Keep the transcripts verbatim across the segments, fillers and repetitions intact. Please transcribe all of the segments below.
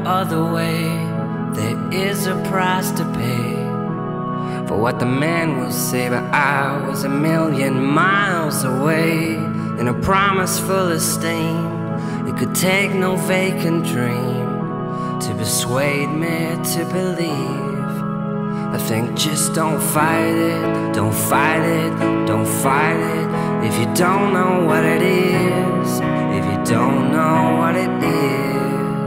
other way. There is a price to pay for what the man will say, but I was a million miles away in a promise full of steam. It could take no vacant dream to persuade me to believe. I think just don't fight it, don't fight it, don't fight it. If you don't know what it is, if you don't know what it is.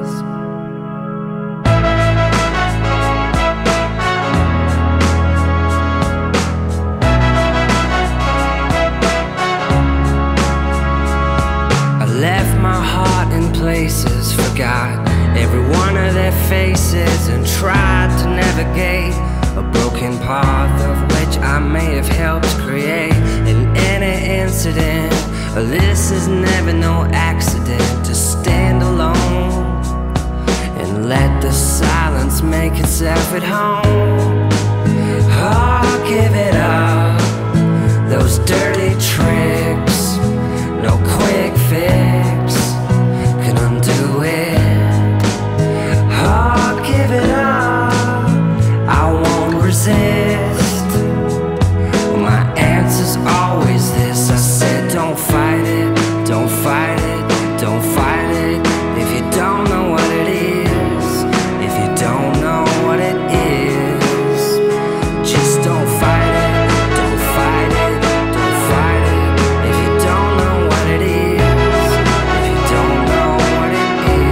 Left my heart in places, forgot every one of their faces, and tried to navigate a broken path of which I may have helped create. In any incident, this is never no accident, to stand alone and let the silence make itself at home. Oh, give it up, those dirty tricks, no quick fix can undo it. Oh, give it up, I won't resist. My answer's always this. I said don't fight it, don't fight it, don't fight it. If you don't know what it is, if you don't know what it is, just don't fight it, don't fight it, don't fight it. If you don't know what it is, if you don't know what it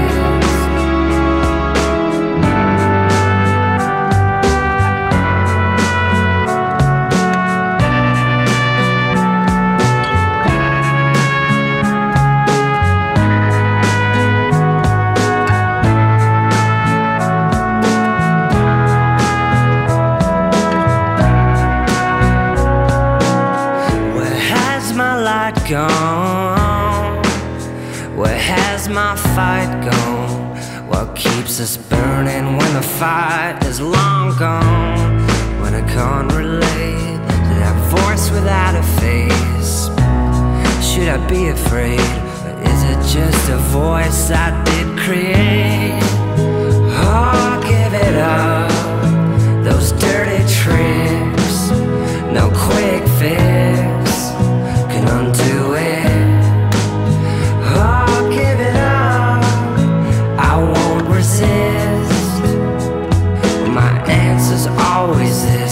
gone? Where has my fight gone? What keeps us burning when the fight is long gone? When I can't relate to that voice without a face, should I be afraid, or is it just a voice I did create? Oh, give it up, those dirty tricks, no quick fix can undo it. Oh, give it up, I won't resist. My answer's always this.